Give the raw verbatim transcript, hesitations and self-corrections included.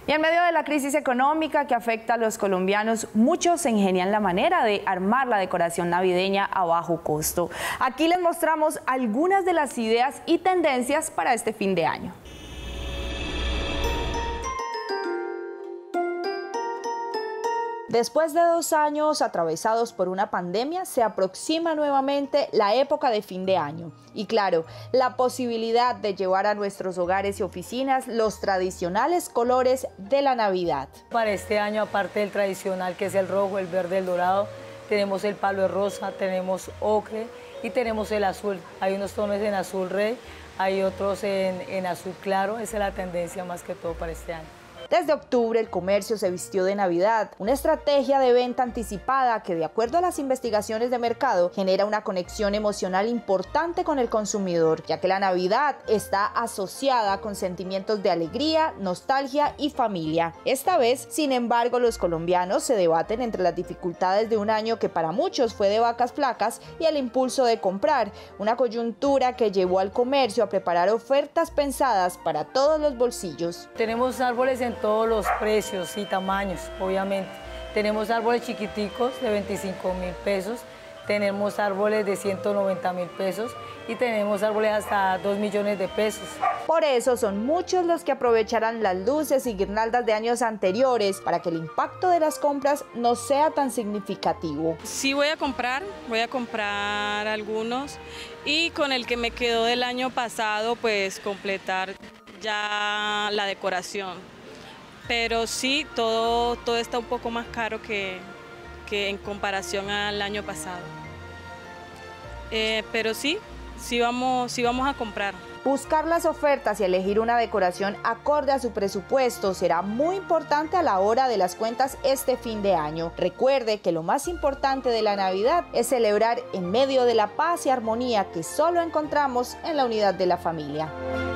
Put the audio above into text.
Y en medio de la crisis económica que afecta a los colombianos, muchos se ingenian la manera de armar la decoración navideña a bajo costo. Aquí les mostramos algunas de las ideas y tendencias para este fin de año. Después de dos años atravesados por una pandemia, se aproxima nuevamente la época de fin de año. Y claro, la posibilidad de llevar a nuestros hogares y oficinas los tradicionales colores de la Navidad. Para este año, aparte del tradicional que es el rojo, el verde, el dorado, tenemos el palo de rosa, tenemos ocre y tenemos el azul. Hay unos tonos en azul rey, hay otros en, en azul claro. Esa es la tendencia más que todo para este año. Desde octubre el comercio se vistió de Navidad, una estrategia de venta anticipada que, de acuerdo a las investigaciones de mercado, genera una conexión emocional importante con el consumidor, ya que la Navidad está asociada con sentimientos de alegría, nostalgia y familia. Esta vez, sin embargo, los colombianos se debaten entre las dificultades de un año que para muchos fue de vacas flacas y el impulso de comprar, una coyuntura que llevó al comercio a preparar ofertas pensadas para todos los bolsillos. Tenemos árboles en todos los precios y tamaños, obviamente. Tenemos árboles chiquiticos de veinticinco mil pesos, tenemos árboles de ciento noventa mil pesos y tenemos árboles hasta dos millones de pesos. Por eso son muchos los que aprovecharán las luces y guirnaldas de años anteriores para que el impacto de las compras no sea tan significativo. Sí voy a comprar, voy a comprar algunos y con el que me quedó del año pasado pues completar ya la decoración. Pero sí, todo, todo está un poco más caro que, que en comparación al año pasado. Eh, pero sí, sí vamos, sí vamos a comprar. Buscar las ofertas y elegir una decoración acorde a su presupuesto será muy importante a la hora de las cuentas este fin de año. Recuerde que lo más importante de la Navidad es celebrar en medio de la paz y armonía que solo encontramos en la unidad de la familia.